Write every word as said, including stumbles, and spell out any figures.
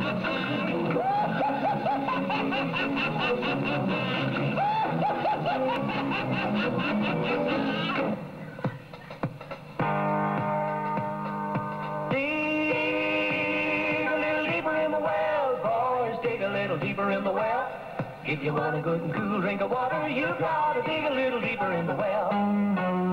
Deeper in the well. If you want a good and cool drink of water, you gotta dig a little deeper in the well.